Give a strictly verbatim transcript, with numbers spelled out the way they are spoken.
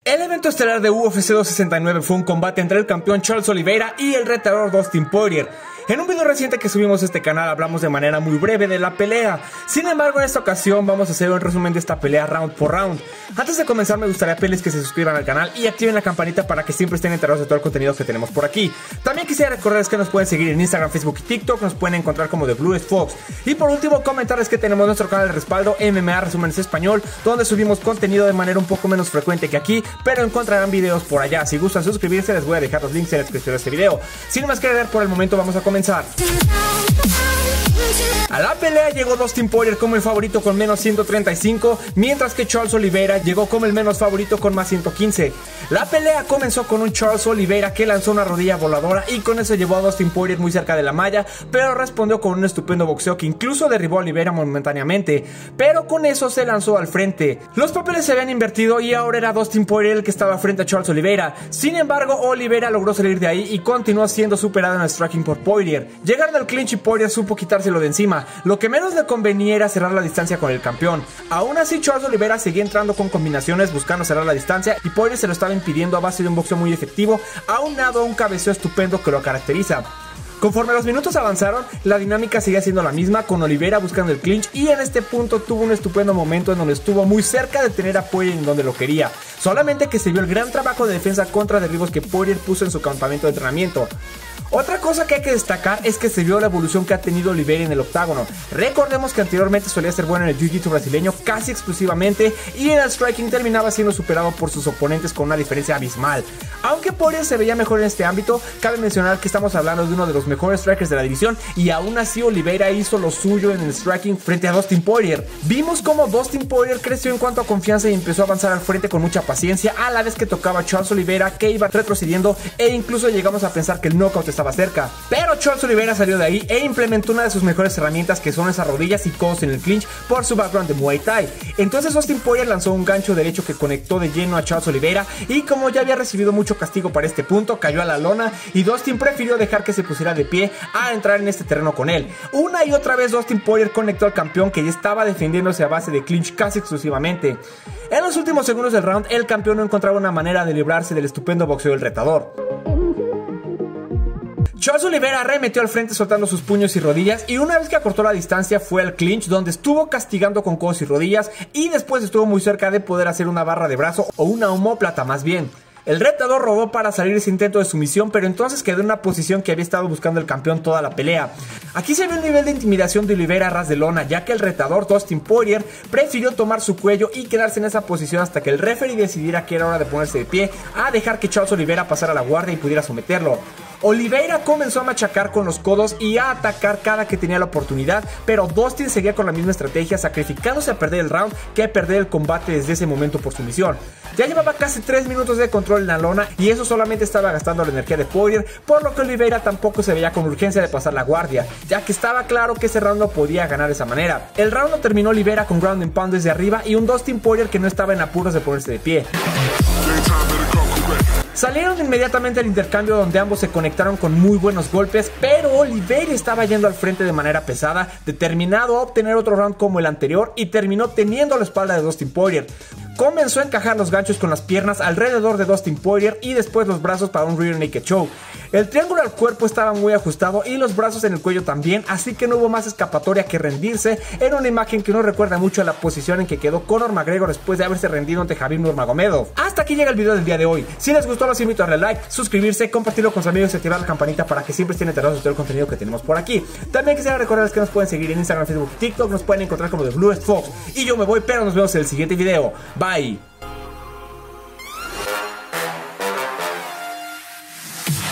El evento estelar de U F C doscientos sesenta y nueve fue un combate entre el campeón Charles Oliveira y el retador Dustin Poirier. En un video reciente que subimos a este canal hablamos de manera muy breve de la pelea. Sin embargo, en esta ocasión vamos a hacer un resumen de esta pelea round por round. Antes de comenzar, me gustaría pedirles que se suscriban al canal y activen la campanita para que siempre estén enterados de todo el contenido que tenemos por aquí. También quisiera recordarles que nos pueden seguir en Instagram, Facebook y TikTok, nos pueden encontrar como The Bluest Fox. Y por último, comentarles que tenemos nuestro canal de respaldo M M A Resúmenes Español, donde subimos contenido de manera un poco menos frecuente que aquí, pero encontrarán videos por allá. Si gustan suscribirse, les voy a dejar los links en la descripción de este video. Sin más que agregar, por el momento vamos a comenzar. A la pelea llegó Dustin Poirier como el favorito con menos ciento treinta y cinco, mientras que Charles Oliveira llegó como el menos favorito con más ciento quince. La pelea comenzó con un Charles Oliveira que lanzó una rodilla voladora y con eso llevó a Dustin Poirier muy cerca de la malla, pero respondió con un estupendo boxeo que incluso derribó a Oliveira momentáneamente, pero con eso se lanzó al frente. Los papeles se habían invertido y ahora era Dustin Poirier el que estaba frente a Charles Oliveira. Sin embargo, Oliveira logró salir de ahí y continuó siendo superado en el striking por Poirier. Llegaron al clinch y Poirier supo quitárselo de encima. Lo que menos le convenía era cerrar la distancia con el campeón. Aún así, Charles Oliveira seguía entrando con combinaciones buscando cerrar la distancia y Poirier se lo estaba impidiendo a base de un boxeo muy efectivo, aunado a un cabeceo estupendo que lo caracteriza. Conforme los minutos avanzaron, la dinámica seguía siendo la misma, con Oliveira buscando el clinch y en este punto tuvo un estupendo momento en donde estuvo muy cerca de tener a Poirier en donde lo quería, solamente que se vio el gran trabajo de defensa contra derribos que Poirier puso en su campamento de entrenamiento. Otra cosa que hay que destacar es que se vio la evolución que ha tenido Oliveira en el octágono. Recordemos que anteriormente solía ser bueno en el jiu-jitsu brasileño casi exclusivamente y en el striking terminaba siendo superado por sus oponentes con una diferencia abismal. Aunque Poirier se veía mejor en este ámbito, cabe mencionar que estamos hablando de uno de los mejores strikers de la división y aún así Oliveira hizo lo suyo en el striking frente a Dustin Poirier. Vimos como Dustin Poirier creció en cuanto a confianza y empezó a avanzar al frente con mucha paciencia a la vez que tocaba a Charles Oliveira, que iba retrocediendo e incluso llegamos a pensar que el knockout estaba cerca, pero Charles Oliveira salió de ahí e implementó una de sus mejores herramientas, que son esas rodillas y codos en el clinch por su background de Muay Thai. Entonces Dustin Poirier lanzó un gancho derecho que conectó de lleno a Charles Oliveira y como ya había recibido mucho castigo para este punto, cayó a la lona y Dustin prefirió dejar que se pusiera de pie a entrar en este terreno con él. Una y otra vez Dustin Poirier conectó al campeón, que ya estaba defendiéndose a base de clinch casi exclusivamente. En los últimos segundos del round, el campeón no encontraba una manera de librarse del estupendo boxeo del retador. Charles Oliveira arremetió al frente soltando sus puños y rodillas y una vez que acortó la distancia fue al clinch, donde estuvo castigando con codos y rodillas y después estuvo muy cerca de poder hacer una barra de brazo o una omóplata más bien. El retador rodó para salir ese intento de sumisión, pero entonces quedó en una posición que había estado buscando el campeón toda la pelea. Aquí se ve un nivel de intimidación de Oliveira a ras de lona, ya que el retador Dustin Poirier prefirió tomar su cuello y quedarse en esa posición hasta que el referee decidiera que era hora de ponerse de pie a dejar que Charles Oliveira pasara la guardia y pudiera someterlo. Oliveira comenzó a machacar con los codos y a atacar cada que tenía la oportunidad, pero Dustin seguía con la misma estrategia, sacrificándose a perder el round que a perder el combate desde ese momento por sumisión. Ya llevaba casi tres minutos de control en la lona y eso solamente estaba gastando la energía de Poirier, por lo que Oliveira tampoco se veía con urgencia de pasar la guardia, ya que estaba claro que ese round no podía ganar de esa manera. El round lo terminó Oliveira con ground and pound desde arriba y un Dustin Poirier que no estaba en apuros de ponerse de pie. Salieron inmediatamente al intercambio, donde ambos se conectaron con muy buenos golpes, pero Oliveira estaba yendo al frente de manera pesada, determinado a obtener otro round como el anterior, y terminó teniendo la espalda de Dustin Poirier. Comenzó a encajar los ganchos con las piernas alrededor de Dustin Poirier y después los brazos para un rear naked choke. El triángulo al cuerpo estaba muy ajustado y los brazos en el cuello también, así que no hubo más escapatoria que rendirse. Era una imagen que nos recuerda mucho a la posición en que quedó Conor McGregor después de haberse rendido ante Khabib Nurmagomedov. Hasta aquí llega el video del día de hoy. Si les gustó, los invito a darle like, suscribirse, compartirlo con sus amigos y activar la campanita para que siempre estén enterados de todo el contenido que tenemos por aquí. También quisiera recordarles que nos pueden seguir en Instagram, Facebook y TikTok. Nos pueden encontrar como The Bluest Fox. Y yo me voy, pero nos vemos en el siguiente video. Bye.